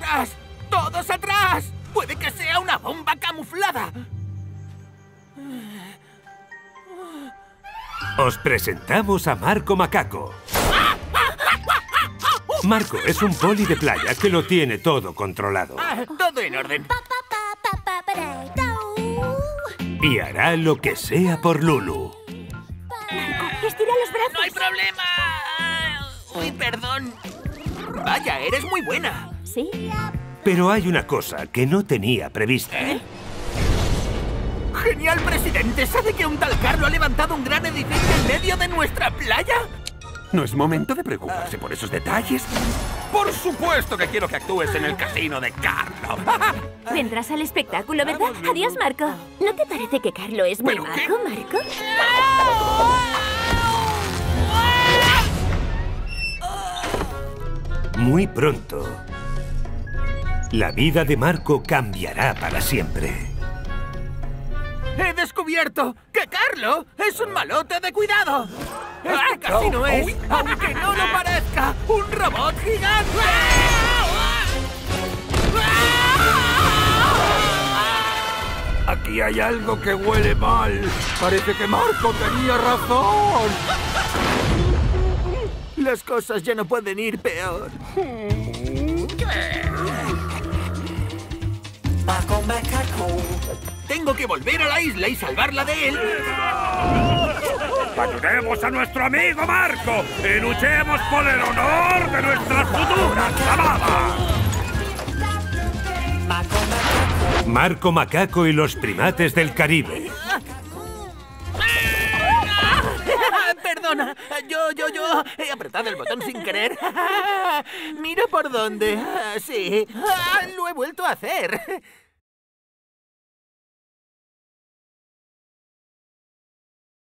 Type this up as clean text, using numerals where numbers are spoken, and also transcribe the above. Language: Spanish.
¡Atrás! ¡Todos atrás! ¡Puede que sea una bomba camuflada! Os presentamos a Marco Macaco. Marco es un poli de playa que lo tiene todo controlado. Todo en orden. ¡Y hará lo que sea por Lulu. Marco, estira los brazos! ¡No hay problema! ¡Uy, perdón! Vaya, eres muy buena. ¿Sí? Pero hay una cosa que no tenía prevista. ¡Genial, presidente! ¿Sabe que un tal Carlo ha levantado un gran edificio en medio de nuestra playa? ¿No es momento de preocuparse por esos detalles? ¡Por supuesto que quiero que actúes en el casino de Carlo! Vendrás al espectáculo, ¿verdad? Adiós, Marco. ¿No te parece que Carlo es muy ¿Pero majo, qué? Marco? Muy pronto, la vida de Marco cambiará para siempre. ¡He descubierto que Carlo es un malote de cuidado! Este casino es, aunque no lo parezca, un robot gigante. Aquí hay algo que huele mal. Parece que Marco tenía razón. Las cosas ya no pueden ir peor. Marco Macaco. Tengo que volver a la isla y salvarla de él. ¡Ayudemos a nuestro amigo Marco y luchemos por el honor de nuestras futuras camadas! Marco Macaco y los primates del Caribe. Perdona, yo he apretado el botón sin querer. Mira por dónde. Sí, lo he vuelto a hacer.